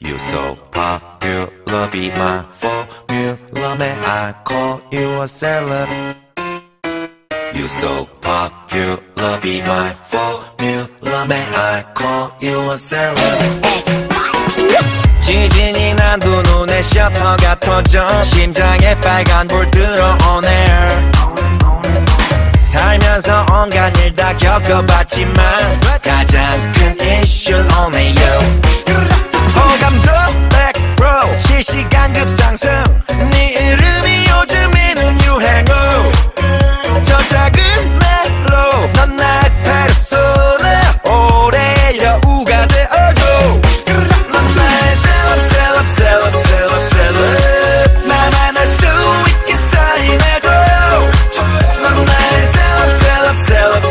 You so popular, be my formula. May I call you a celeb? You so popular, be my formula. May I call you a celeb? 지진이 난 두 눈에 셔터가 터져 심장에 빨간불 들어오네. 살면서 온갖 일 다 겪어봤지만 가장 큰 이슈는 only you. 호감도 100% 실시간 급상승. 네 이름이 요즘에는 유행어. 저 작은 멜로 넌 나의 페르소나. 올해 여우가 되어줘. 넌 나의 셀럽. 나만 알 수 있게 사인해줘요. 넌 나의 셀럽.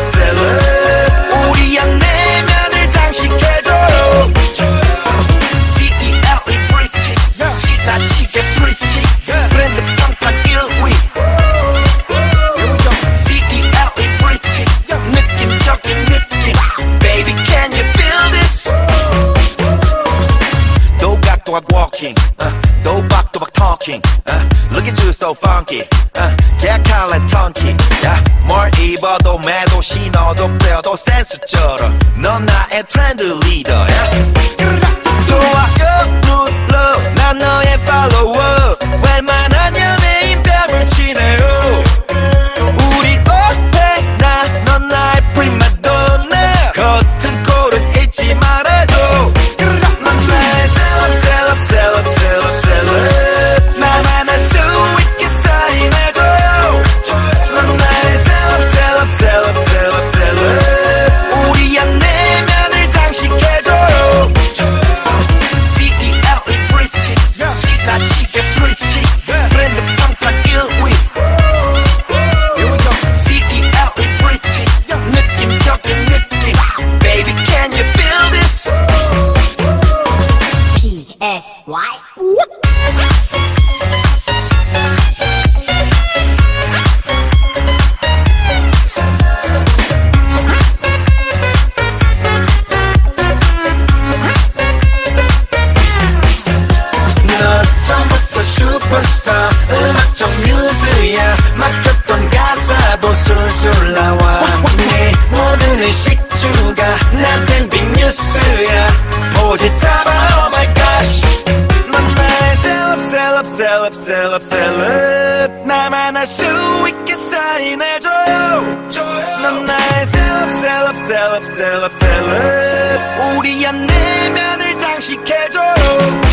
우리 안 내면을 장식해줘요. CELE pretty 지나치게 pretty 브랜드 평판 1위. CELE pretty 느낌적인 느낌. Baby can you feel this? 도각도각 walking 도박도박 talking Look at you so funky 계약할래 턴키 뭘 입어도 매도 신어도 빼어도 센스처럼 넌 나의 트렌드 리더. 좋아요 눌러 난 너의 팔로워. 웬만한 연예인 뺨을 치네요. 우리 오페라 넌 나의 프리마돈나. 겉은 꼴은 잊지 말아줘. 넌 나의 셀럽. 나만 알 수 있게 사인해줘요. 넌 나의 셀럽. 우리 안 내면을 장식해줘요. CELE pretty 지나치게 pretty 브랜드 평판 1위. CELE pretty 느낌적인 느낌. Baby can you feel this? PSY 넌 처음부터 슈퍼스타. 음악적 뮤즈야. 막혔던 가사도 술술 나와. 네 모든 의식주가 나한텐 빅뉴스야. 포지 잡아 oh my gosh. 넌 나의 셀럽. 나만 알 수 있게 사인해줘요. 넌 나의 셀럽. 우리 안 내면을 장식해줘요.